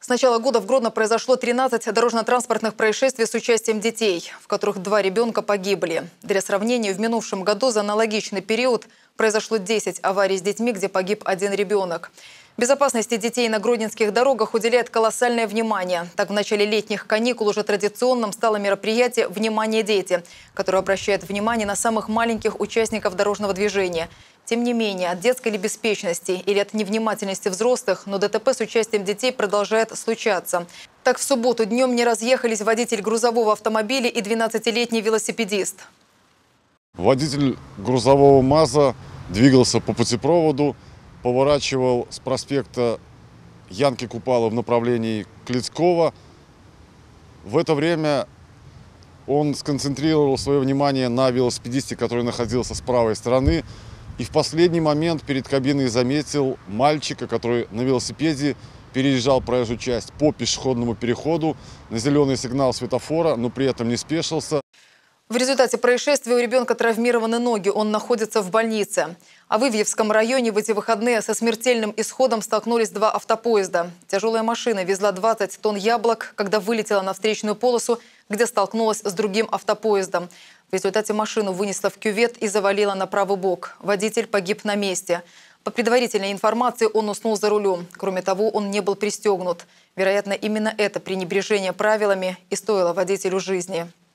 С начала года в Гродно произошло 13 дорожно-транспортных происшествий с участием детей, в которых 2 ребенка погибли. Для сравнения, в минувшем году за аналогичный период произошло 10 аварий с детьми, где погиб 1 ребенок. Безопасности детей на гродненских дорогах уделяет колоссальное внимание. Так, в начале летних каникул уже традиционным стало мероприятие «Внимание, дети», которое обращает внимание на самых маленьких участников дорожного движения. Тем не менее, от детской ли беспечности или от невнимательности взрослых, но ДТП с участием детей продолжает случаться. Так, в субботу днем не разъехались водитель грузового автомобиля и 12-летний велосипедист. Водитель грузового МАЗа двигался по путепроводу, поворачивал с проспекта Янки Купала в направлении Клицкого. В это время он сконцентрировал свое внимание на велосипедисте, который находился с правой стороны. И в последний момент перед кабиной заметил мальчика, который на велосипеде переезжал проезжую часть по пешеходному переходу на зеленый сигнал светофора, но при этом не спешился. В результате происшествия у ребенка травмированы ноги, он находится в больнице. А в Ивьевском районе в эти выходные со смертельным исходом столкнулись 2 автопоезда. Тяжелая машина везла 20 тонн яблок, когда вылетела на встречную полосу, где столкнулась с другим автопоездом. В результате машину вынесла в кювет и завалила на правый бок. Водитель погиб на месте. По предварительной информации, он уснул за рулем. Кроме того, он не был пристегнут. Вероятно, именно это пренебрежение правилами и стоило водителю жизни.